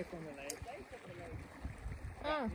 from the light. Ah.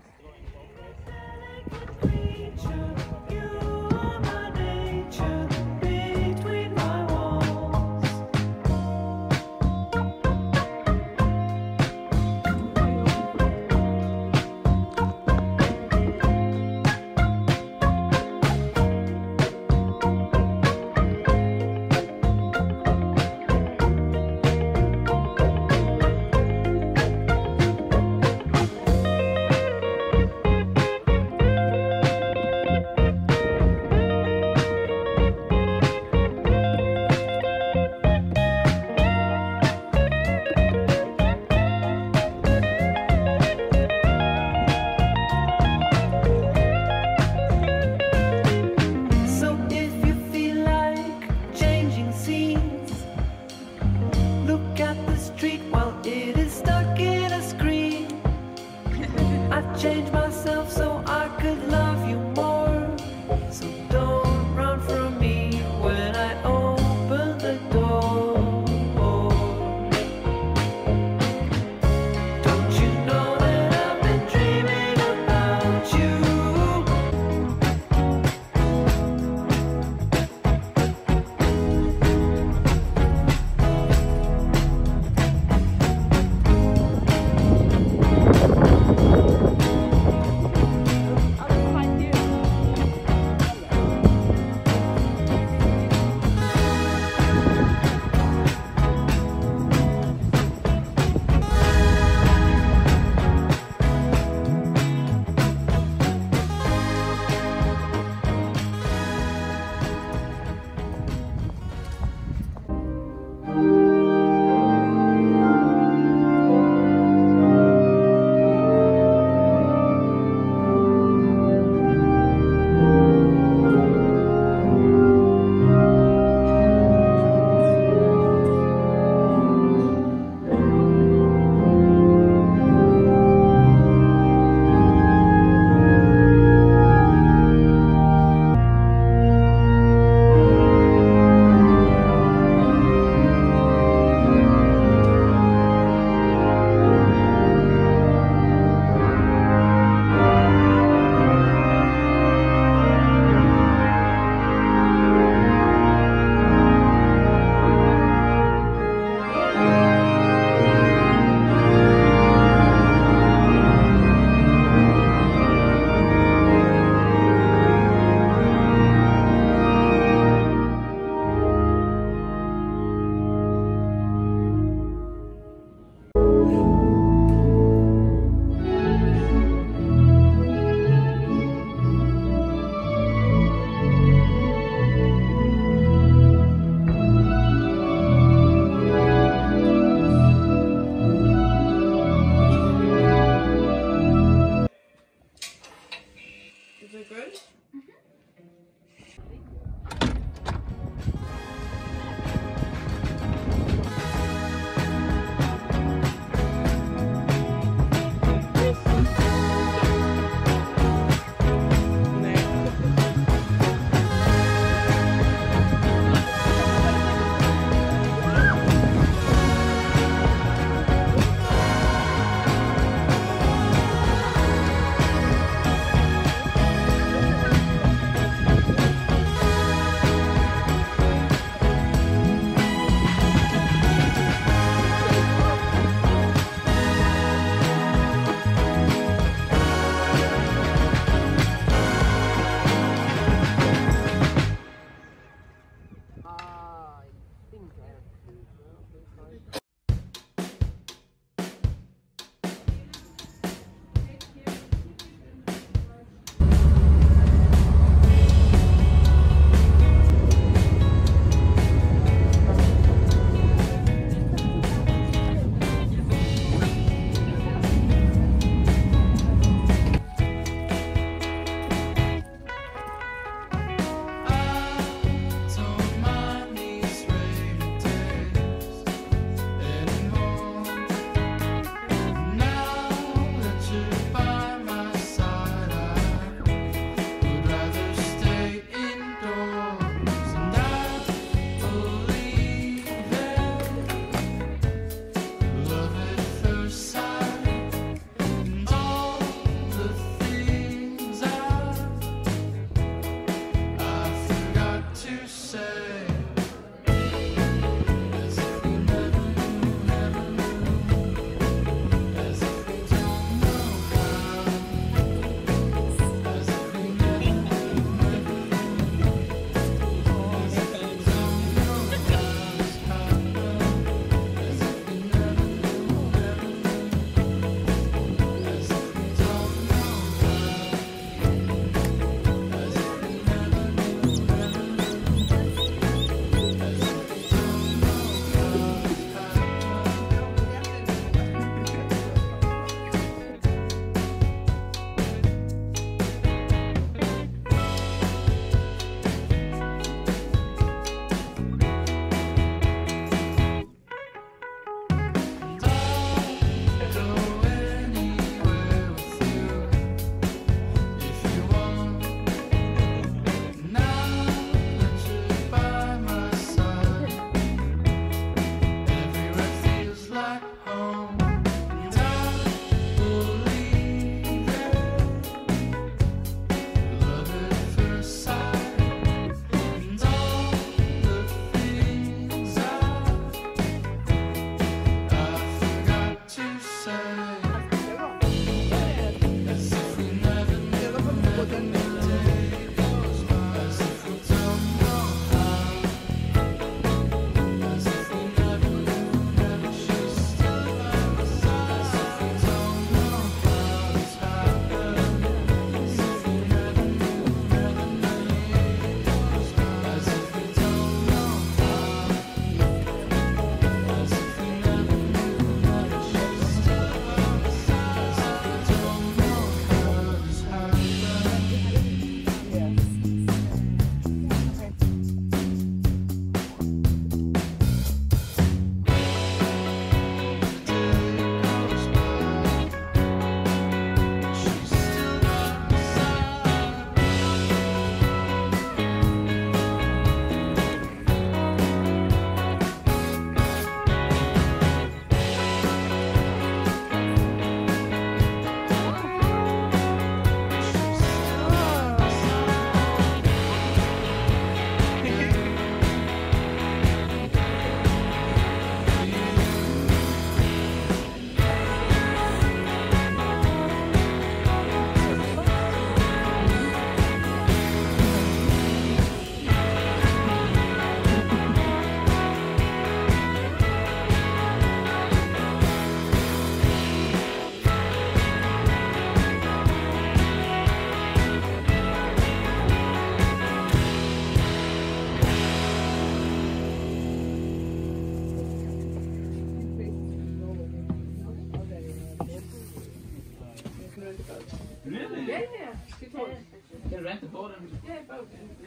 Really? Yeah. She told me. They rent a boat and Yeah, boat.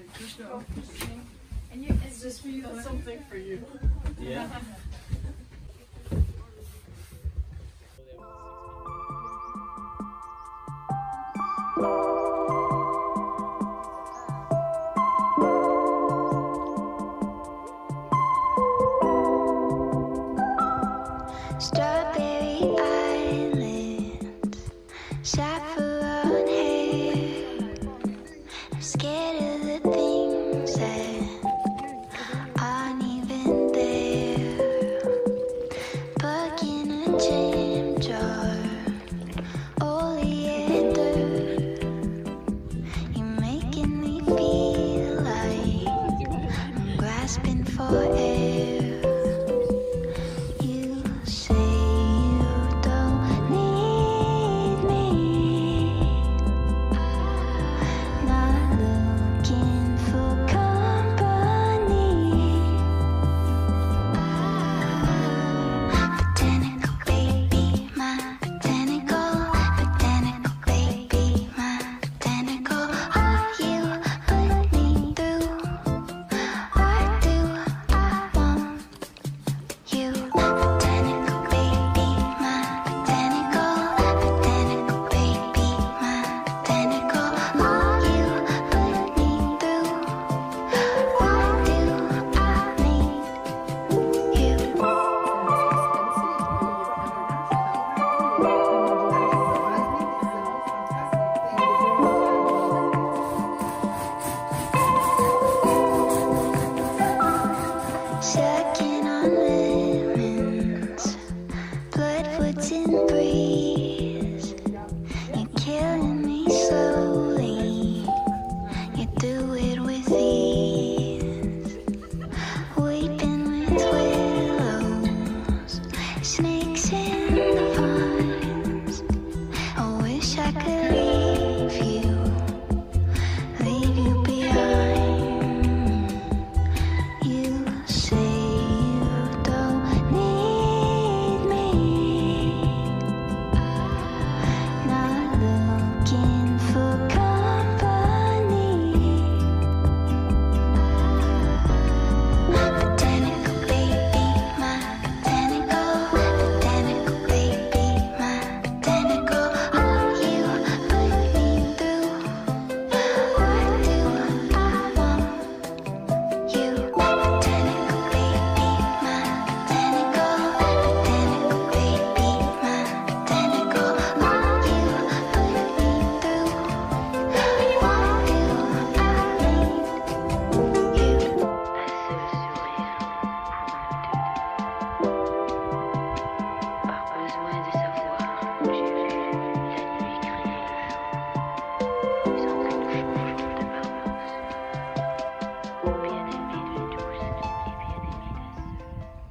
And you, it's just for you. That's something for you. yeah. Strawberry Island, saffron hair. I'm scared of the things that aren't even there. Bug in a jam jar, oleander. You're making me feel like I'm grasping for air. You say you don't need me. Not looking for company. Botanical baby, my botanical baby, my botanical. All you put me through. Why do I want you? Botanical baby, my botanical baby, my botanical. All you put me through. Why do I need you? Sucking on lemons, bloodwoods and breeze. You're killing me slowly. You do it with ease. Weeping with willows, snakes in the vines. I wish I could leave you behind. You say you don't need me. Not looking for company. Botanical baby, my botanical baby, my botanical. All you put me through. Why do I want you? Botanical baby, my botanical baby, my botanical. All you put me through. Why do I need you? Par besoin de savoir, j'ai vu la nuit créer le jour. Nous entrons chauffons de Barbaros. Bien-aimés de tous et bien-aimés de ceux.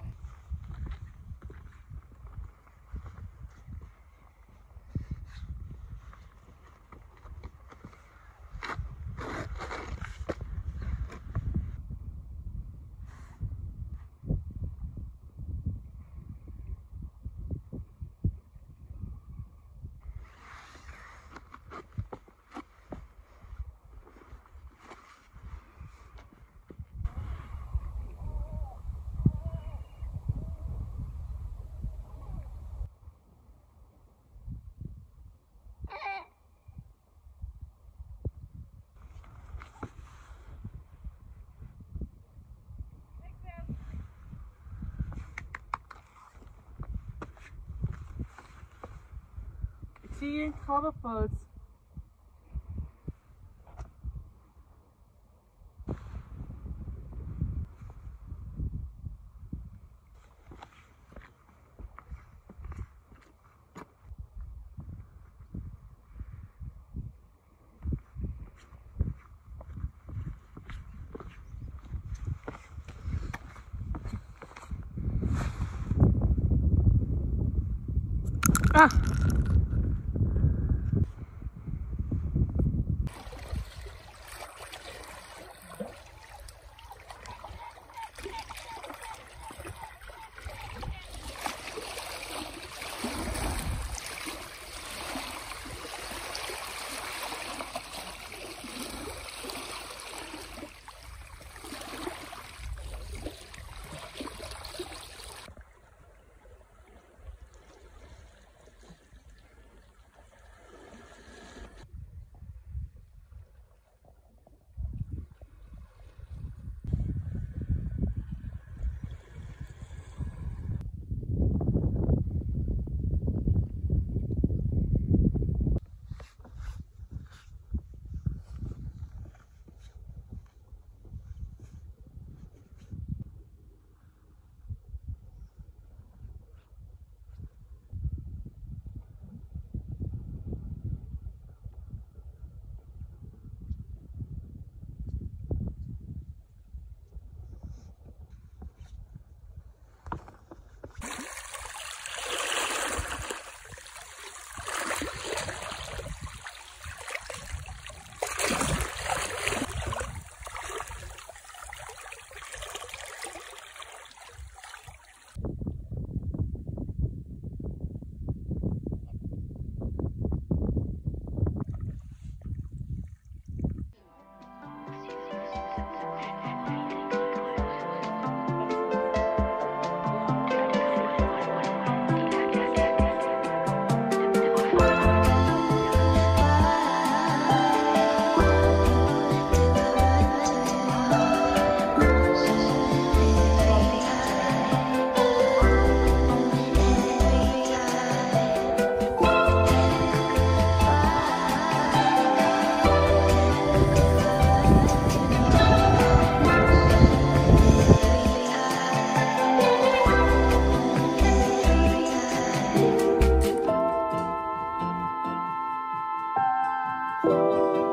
Ik zie je in het krabbenpoot. Ah! Thank